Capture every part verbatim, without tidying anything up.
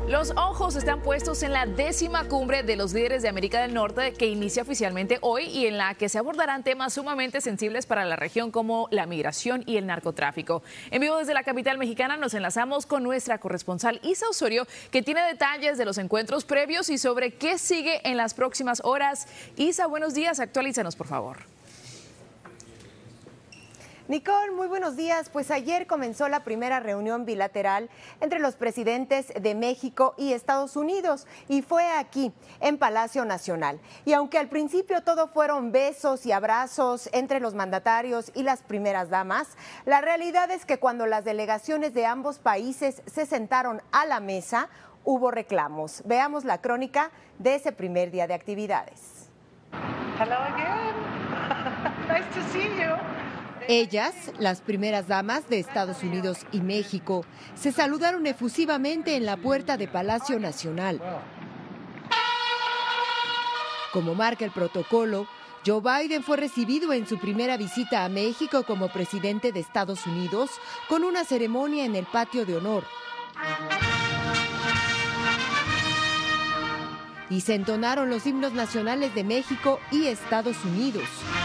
Los ojos están puestos en la décima cumbre de los líderes de América del Norte que inicia oficialmente hoy y en la que se abordarán temas sumamente sensibles para la región como la migración y el narcotráfico. En vivo desde la capital mexicana nos enlazamos con nuestra corresponsal Isa Osorio, que tiene detalles de los encuentros previos y sobre qué sigue en las próximas horas. Isa, buenos días, actualízanos por favor. Nicole, muy buenos días. Pues ayer comenzó la primera reunión bilateral entre los presidentes de México y Estados Unidos y fue aquí, en Palacio Nacional. Y aunque al principio todo fueron besos y abrazos entre los mandatarios y las primeras damas, la realidad es que cuando las delegaciones de ambos países se sentaron a la mesa, hubo reclamos. Veamos la crónica de ese primer día de actividades. Hello again. Nice to see you. Ellas, las primeras damas de Estados Unidos y México, se saludaron efusivamente en la puerta de Palacio Nacional. Como marca el protocolo, Joe Biden fue recibido en su primera visita a México como presidente de Estados Unidos con una ceremonia en el patio de honor. Y se entonaron los himnos nacionales de México y Estados Unidos.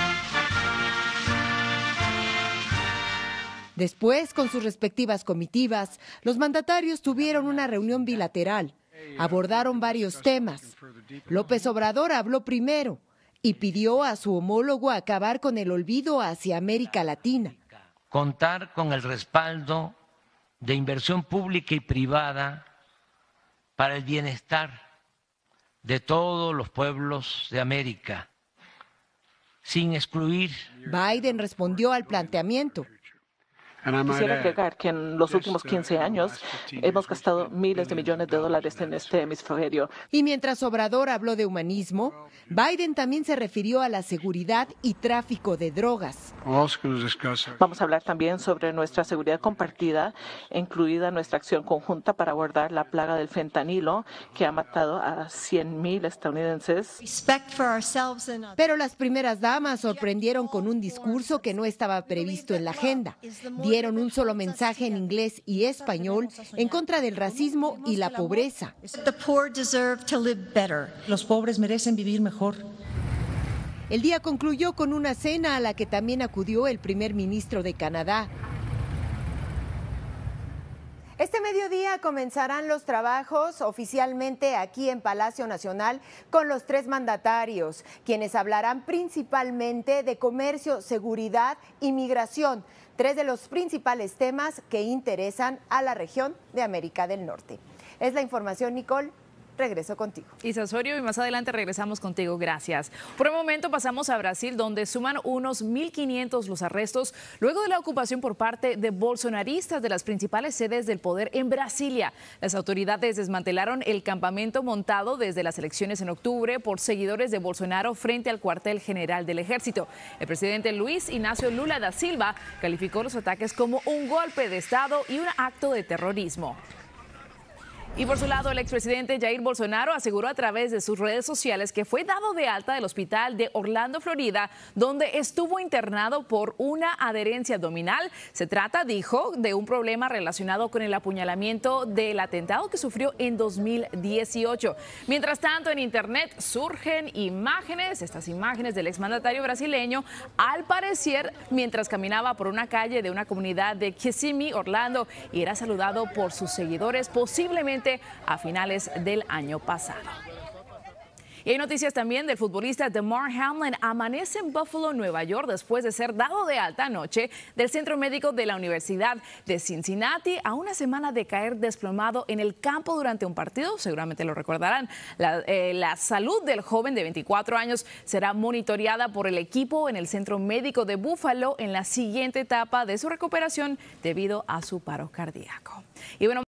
Después, con sus respectivas comitivas, los mandatarios tuvieron una reunión bilateral. Abordaron varios temas. López Obrador habló primero y pidió a su homólogo acabar con el olvido hacia América Latina. Contar con el respaldo de inversión pública y privada para el bienestar de todos los pueblos de América, sin excluir. Biden respondió al planteamiento. Quisiera agregar que en los últimos quince años hemos gastado miles de millones de dólares en este hemisferio. Y mientras Obrador habló de humanismo, Biden también se refirió a la seguridad y tráfico de drogas. Vamos a hablar también sobre nuestra seguridad compartida, incluida nuestra acción conjunta para abordar la plaga del fentanilo, que ha matado a cien mil estadounidenses. Pero las primeras damas sorprendieron con un discurso que no estaba previsto en la agenda. Dieron un solo mensaje en inglés y español en contra del racismo y la pobreza. Los pobres merecen vivir mejor. El día concluyó con una cena a la que también acudió el primer ministro de Canadá. Este mediodía comenzarán los trabajos oficialmente aquí en Palacio Nacional con los tres mandatarios, quienes hablarán principalmente de comercio, seguridad y migración, tres de los principales temas que interesan a la región de América del Norte. Es la información, Nicole. Regreso contigo. Isa Osorio, y más adelante regresamos contigo. Gracias. Por el momento pasamos a Brasil, donde suman unos mil quinientos los arrestos luego de la ocupación por parte de bolsonaristas de las principales sedes del poder en Brasilia. Las autoridades desmantelaron el campamento montado desde las elecciones en octubre por seguidores de Bolsonaro frente al cuartel general del ejército. El presidente Luis Inácio Lula da Silva calificó los ataques como un golpe de Estado y un acto de terrorismo. Y por su lado, el expresidente Jair Bolsonaro aseguró a través de sus redes sociales que fue dado de alta del hospital de Orlando, Florida, donde estuvo internado por una adherencia abdominal. Se trata, dijo, de un problema relacionado con el apuñalamiento del atentado que sufrió en dos mil dieciocho. Mientras tanto, en internet surgen imágenes, estas imágenes del exmandatario brasileño, al parecer, mientras caminaba por una calle de una comunidad de Kissimmee, Orlando, y era saludado por sus seguidores, posiblemente a finales del año pasado. Y hay noticias también del futbolista Damar Hamlin. Amanece en Buffalo, Nueva York, después de ser dado de alta anoche del centro médico de la Universidad de Cincinnati a una semana de caer desplomado en el campo durante un partido. Seguramente lo recordarán. La, eh, la salud del joven de veinticuatro años será monitoreada por el equipo en el centro médico de Buffalo en la siguiente etapa de su recuperación debido a su paro cardíaco. Y bueno,